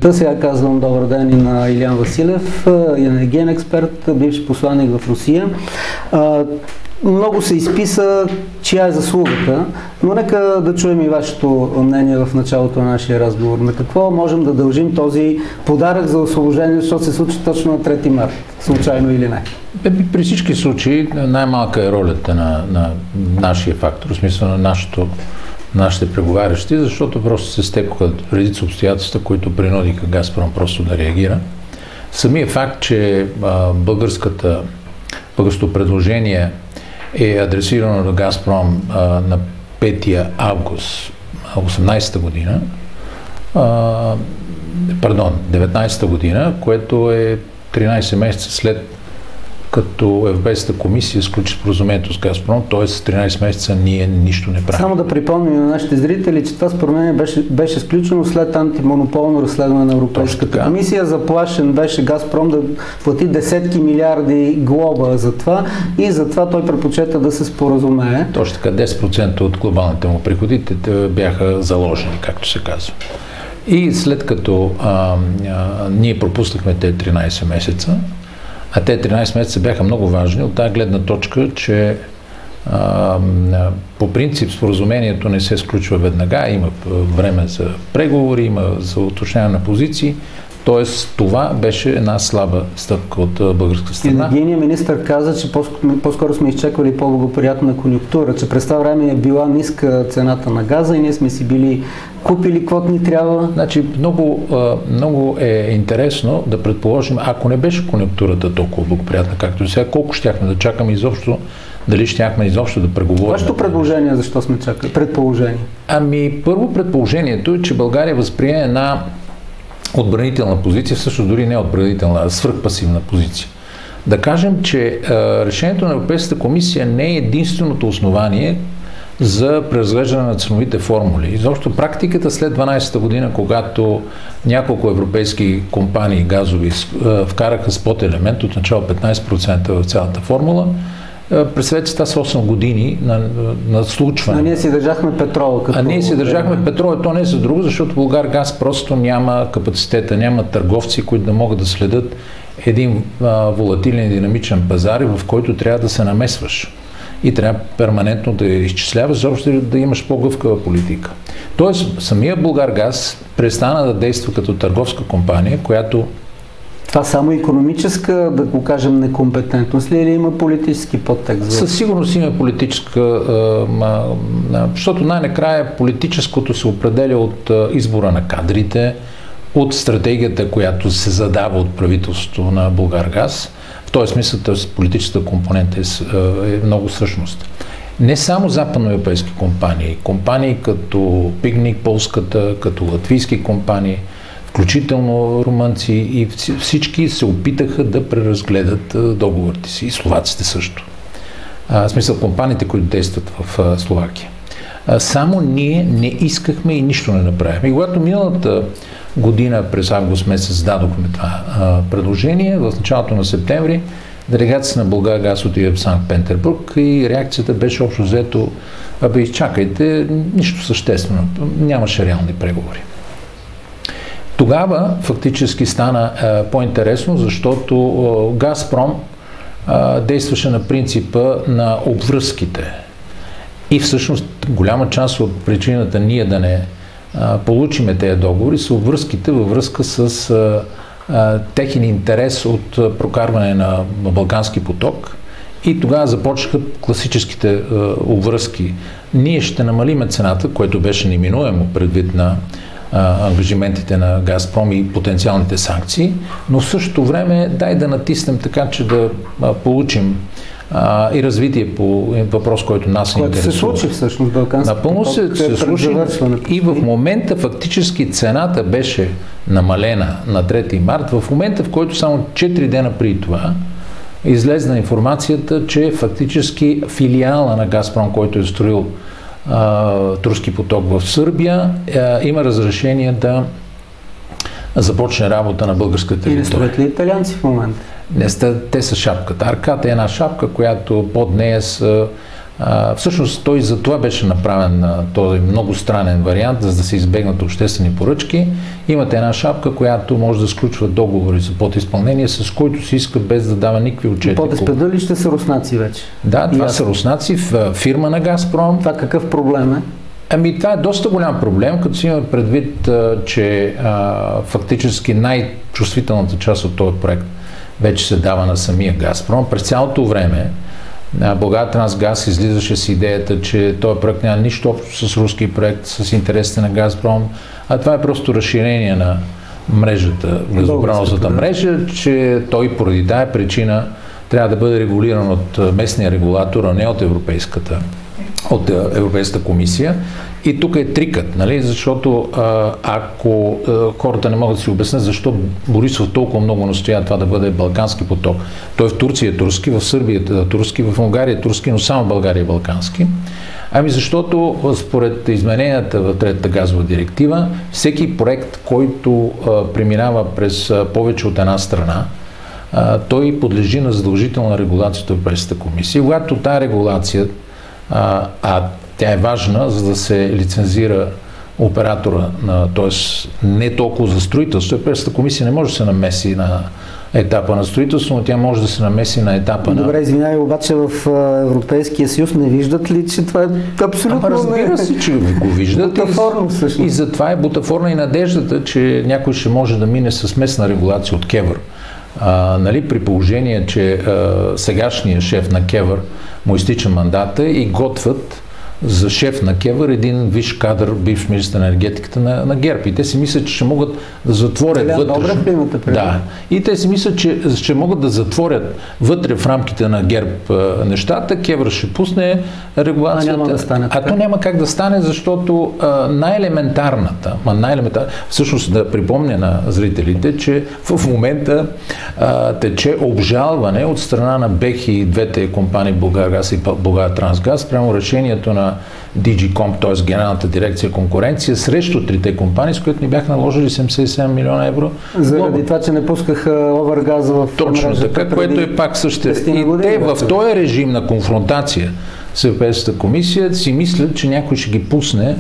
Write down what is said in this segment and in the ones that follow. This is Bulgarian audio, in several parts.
Сега казвам добър ден и на Илиян Василев, енергиен експерт, бивш посланник в Русия. Много се изписа чия е заслугата, но нека да чуем и вашето мнение в началото на нашия разговор. На какво можем да дължим този подарък за освобождение, защото се случи точно на 3 март, случайно или не? При всички случаи най-малка е ролята на нашия фактор, в смисъл на нашите преговарящи, защото просто се стекоха редица обстоятелства, които принудиха Газпром просто да реагира. Самият факт, че българското предложение е адресирано до Газпром на 5 август 2018 година, 19 година, което е 13 месеца след като Европейската комисия сключи споразумението с Газпром, т.е. 13 месеца ние нищо не правим. Само да припомним на нашите зрители, че това споразумение беше сключено след антимонополно разследване на Европейската комисия. Заплашен беше Газпром да плати десетки милиарди глоба за това и затова той предпочета да се споразумее. Точно така, 10% от глобалните му приходи бяха заложени, както се казва. И след като ние пропуснахме тези 13 месеца, а те 13 месеца бяха много важни от тази гледна точка, че по принцип споразумението не се сключва веднага, има време за преговори, има за уточняване на позиции, т.е. това беше една слаба стъпка от българска страна. Енергийният министър каза, че по-скоро сме изчеквали по-благоприятна конюнктура, че през това време е била ниска цената на газа и ние сме си били купили каквото ни трябва. Значи много е интересно да предположим, ако не беше конюнктурата толкова благоприятна, както сега, колко щяхме да чакаме изобщо, дали щяхме изобщо да преговорим. Вашето предложение, защо сме чакали? Предположение. Първо предположението е, че България възприе една отбранителна позиция, всъщност дори не отбранителна, а свръхпасивна позиция. Да кажем, че решението на Европейската комисия не е единственото основание за преразглеждане на ценовите формули. Изобщо практиката след 12-та година, когато няколко европейски компании газови вкараха спот елемент, от начало 15% в цялата формула, представете това с 8 години на случване. А ние си държахме петрола. Ние си държахме петрола, то не е за друго, защото Булгаргаз просто няма капацитета, няма търговци, които да могат да следят един волатилен и динамичен пазар, в който трябва да се намесваш. И трябва перманентно да изчисляваш, защото да имаш по-гъвкава политика. Тоест, самия Булгаргаз престана да действа като търговска компания, която... Това само икономическа, да го кажем, некомпетентност ли, или има политически подтекст? Със сигурност има политическа, защото най-накрая политическото се определя от избора на кадрите, от стратегията, която се задава от правителството на Булгаргаз. В този смисъл, политическата компонента е много същност. Не само западноевропейски компании като Пигник, полската, като латвийски компании, включително румънци, и всички се опитаха да преразгледат договорите си. И словаците също. В смисъл, компаниите, които действат в Словакия. Само ние не искахме и нищо не направихме. И когато миналата година през август месец дадохме това предложение, в началото на септември делегацията на Булгаргаз отиде в Санкт-Петербург и реакцията беше общо взето: изчакайте, нищо съществено, нямаше реални преговори. Тогава фактически стана по-интересно, защото Газпром действаше на принципа на обвръзките. И всъщност голяма част от причината ние да не получиме тези договори са обвръзките във връзка с техен интерес от прокарване на Балкански поток. И тогава започнаха класическите обвръзки. Ние ще намалиме цената, което беше неминуемо предвид на ангажиментите на Газпром и потенциалните санкции, но в същото време дай да натиснем така, че да получим и развитие по въпрос, който нас не интересува. Което се случи всъщност Балкански. Напълно се случи и в момента фактически цената беше намалена на 3 март, в момента, в който само 4 дена преди това излезна информацията, че фактически филиала на Газпром, който е строил Турски поток в Сърбия, има разрешение да започне работа на българската територия. И не строят ли италианци в момента? Те са шапката. Арката е една шапка, която под нея са Всъщност той за това беше направен този много странен вариант, за да се избегнат обществени поръчки. Имате една шапка, която може да сключва договори за подизпълнение, с който се иска без да дава никакви отчети. Подизпълнители ли ще са руснаци вече? Да, това са руснаци, фирма на Газпром. Това какъв проблем е? Ами това е доста голям проблем, като си имаме предвид, че фактически най-чувствителната част от този проект вече се дава на самия Газпром. През цялото време Булгартрансгаз излизаше с идеята, че този проект няма нищо общо с руски проект, с интересите на Газпром, а това е просто разширение на мрежата, газопреносната мрежа, че той поради тая причина трябва да бъде регулиран от местния регулатор, а не от Европейската комисия. И тук е трикът, нали? Защото ако хората не могат да си обяснят защо Борисов толкова много настоя това да бъде балкански поток. Той в Турция е турски, в Сърбия е турски, в Унгария е турски, но само в България е балкански. Ами защото според измененията в третата газова директива, всеки проект, който преминава през повече от една страна, той подлежи на задължителна регулация от Европейската комисия. Когато тая регулация, тя е важна, за да се лицензира оператора, т.е. не толкова за строителство. Европейската комисия не може да се намеси на етапа на строителство, но тя може да се намеси на етапа на... Добре, извинявай, обаче в Европейския съюз не виждат ли, че това е абсолютно... Разбира се, че го виждат. Бутафорно всъщност. И затова е бутафорна и надеждата, че някой ще може да мине с местна регулация от КЕВР. Нали, при положение, че сегашният шеф на КЕВР му изтича мандата и готвят за шеф на КЕВР един висш кадър, бивш министър на енергетиката на ГЕРБ. И те си мислят, че ще могат да затворят вътрешно. Да. И те си мислят, че ще могат да затворят вътре в рамките на ГЕРБ нещата. КЕВР ще пусне регулацията. Няма да стане. То няма как да стане, защото най-елементарната, всъщност да припомня на зрителите, че в момента тече обжалване от страна на БЕХ и двете компании Булгаргаз и Булгартрансгаз прямо решението на DigiComp, т.е. Генералната дирекция конкуренция, срещу трите компании, с които ни бяха наложили 77 милиона евро. Заради това, че не пускаха овъргаза в точно така, което е пак също. И те в този режим на конфронтация с Европейската комисия си мислят, че някой ще ги пусне,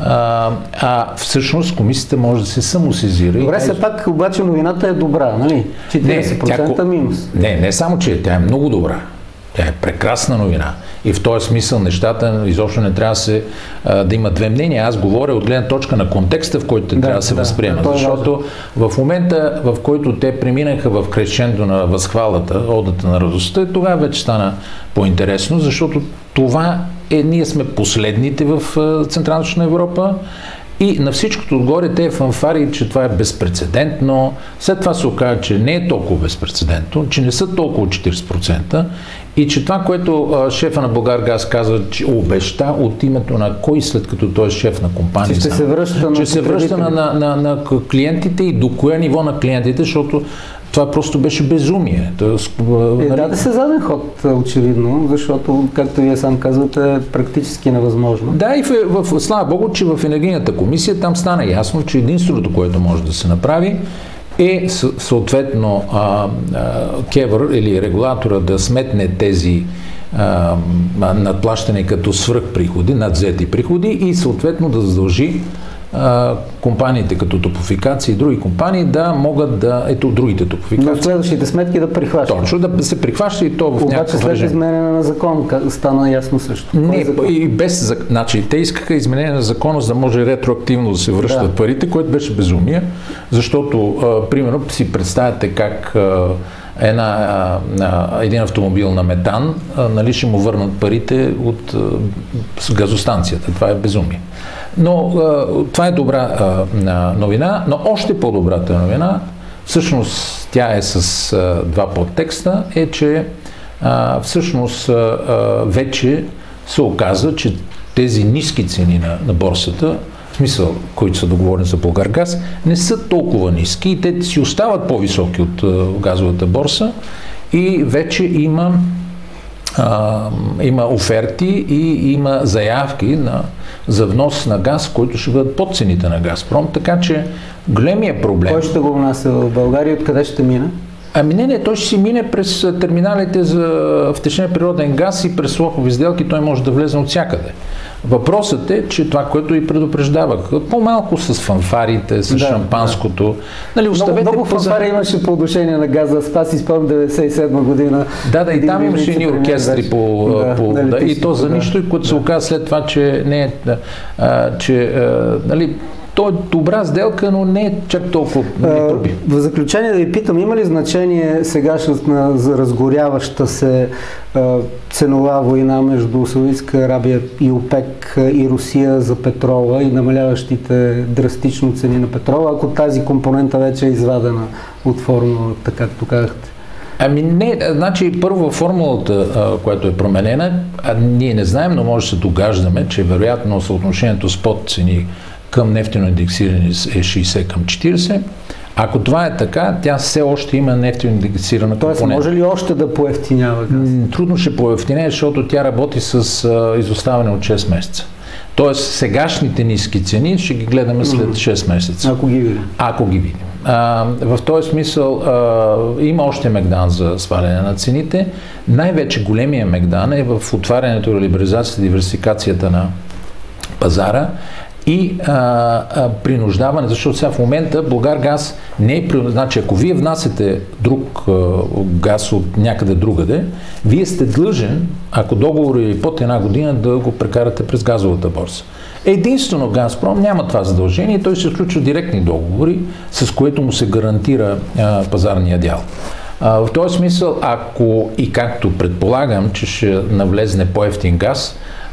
всъщност комисията може да се самосезира. Добре, все пак обаче новината е добра, нали? 40% минус. Не само, че тя е много добра. Тя е прекрасна новина. И в този смисъл нещата изобщо не трябва да има две мнения. Аз говоря от гледна точка на контекста, в който трябва да се възприемат. Защото в момента, в който те преминаха в крещендо на възхвалата, одата на радостта, тогава вече стана по-интересно, защото това ние сме последните в Централна Европа. И на всичкото отгоре те фанфари, че това е безпрецедентно. След това се оказа, че не е толкова безпрецедентно, че не са толкова 40%. И че това, което шефа на Булгаргаз казва, че обеща от името на кой, след като той е шеф на компания, че се връща на клиентите и до кое ниво на клиентите, защото това просто беше безумие. Да се заден ход, очевидно, защото, както вие сам казвате, е практически невъзможно. Да, и слава Богу, че в енергийната комисия там стана ясно, че единственото, което може да се направи, е съответно КЕВР или регулатора да сметне тези надплащане като свръхприходи, надвзети приходи и съответно да задължи компаниите като Топлофикация и други компании да могат да... другите Топлофикации. Но следващите сметки да прихващат. Точно, да се прихваща и то в някакъв режим. Обаче след изменение на закон стана ясно също. Не, и без... Значи, те искаха изменение на закона, за да може ретроактивно да се връщат парите, което беше безумие, защото, примерно, си представяте как един автомобил на метан, нали, ще му върнат парите от газостанцията. Това е безумие. Но това е добра новина, но още по-добрата новина, всъщност тя е с два подтекста, е, че всъщност вече се оказа, че тези ниски цени на борсата, в смисъл, които са договорени за Булгаргаз, не са толкова ниски и те си остават по-високи от газовата борса и вече има оферти и има заявки за внос на газ, които ще бъдат под цените на Газпром, така че големия проблем... Кой ще го внася в България и откъде ще мине? Ами не, той ще си мине през терминалите за втечнен природен газ и през слопови сделки, той може да влезе от всякъде. Въпросът е, че това, което и предупреждавах, по-малко с фанфарите, с шампанското. Нали, много фанфари имаше по отношение на газа. Аз си спомням 1997 година. Да, и там имаше едни оркестри и то за нищо, и което се оказа след това, че не е, нали, то е добра сделка, но не е чак толкова труби. В заключение да ви питам, има ли значение сегашната за разгоряваща се ценова война между Саудитска Арабия и ОПЕК и Русия за петрола и намаляващите драстично цени на петрола, ако тази компонента вече е извадена от формулата, както казахте? Ами не, значи първо формулата, която е променена, ние не знаем, но може да се догаждаме, че вероятно съотношението спот цени към нефтено индексиране е 60 към 40. Ако това е така, тя все още има нефтено индексирана компонента. Тоест, може ли още да поевтинява газ? Трудно ще поевтине, защото тя работи с изоставане от 6 месеца. Тоест, сегашните ниски цени ще ги гледаме след 6 месеца. Ако ги видим. Ако ги видим. В този смисъл има още мегдан за сваляне на цените. Най-вече големия мегдан е в отварянето, либерализацията, диверсификацията на пазара и принуждаване, защото сега в момента Булгаргаз не е принуждаване. Значи, ако вие внасяте друг газ от някъде другаде, вие сте длъжен, ако договор е под една година, да го прекарате през газовата борса. Единствено Газпром няма това задължение и той се включва директни договори, с което му се гарантира пазарния дял. В този смисъл, ако и както предполагам, че ще навлезне по-евтин газ,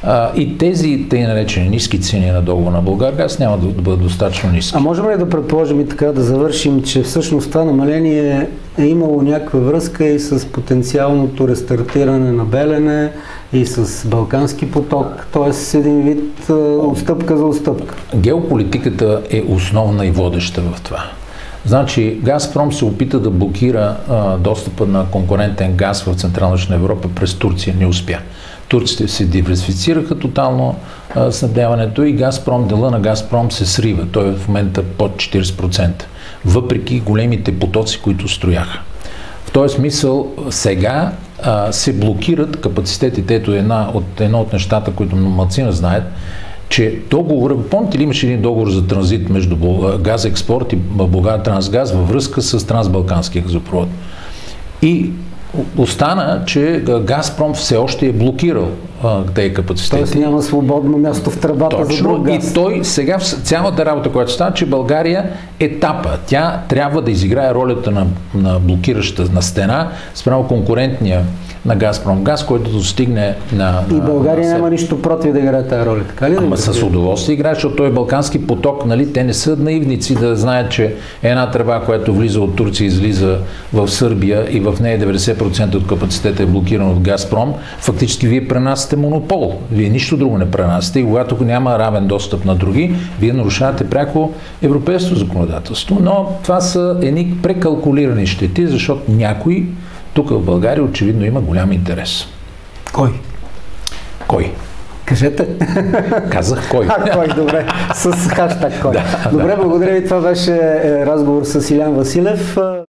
и тези тъй наречени ниски цени на договор на Булгаргаз няма да бъдат достатъчно ниски. А можем ли да предположим и така да завършим, че всъщност това намаление е имало някаква връзка и с потенциалното рестартиране на Белене и с Балкански поток, т.е. с един вид отстъпка за отстъпка? Геополитиката е основна и водеща в това. Значи Газпром се опита да блокира достъпа на конкурентен газ в Централна Европа през Турция, не успя. Турците се диверсифицираха тотално снабдяването и Газпром, дела на Газпром се срива. Той е в момента под 40%, въпреки големите потоци, които строяха. В този смисъл сега се блокират капацитетите. Ето едно от нещата, които малцина знаят, че договор, помните ли имаше един договор за транзит между Газекспорт и Булгартрансгаз във връзка с Трансбалканския газопровод. И остана, че Газпром все още е блокирал тези капацитети. Тоест няма свободно място в тръбата за друг газ. И той сега цялата работа, която става, че България е тапа. Тя трябва да изиграе ролята на блокираща на стена спрямо конкурентния на Газпром газ, който достигне на... И България няма нищо против да играе тази роля, така ли? Ама с удоволствие играе, защото той е Балкански поток, нали? Те не са наивници да знаят, че една тръба, която влиза от Турция, излиза в Сърбия и в нея 90% от капацитета е блокиран от Газпром. Фактически вие пренасяте монопол. Вие нищо друго не пренасяте и когато няма равен достъп на други, вие нарушавате пряко европейското законодателство. Но това са едни прекалкулирани щети, защото някой тук в България очевидно има голям интерес. Кой? Кой? Кажете. Казах кой. Кой, добре. С хаштаг кой. Да, добре, благодаря ви. Това беше разговор с Илян Василев.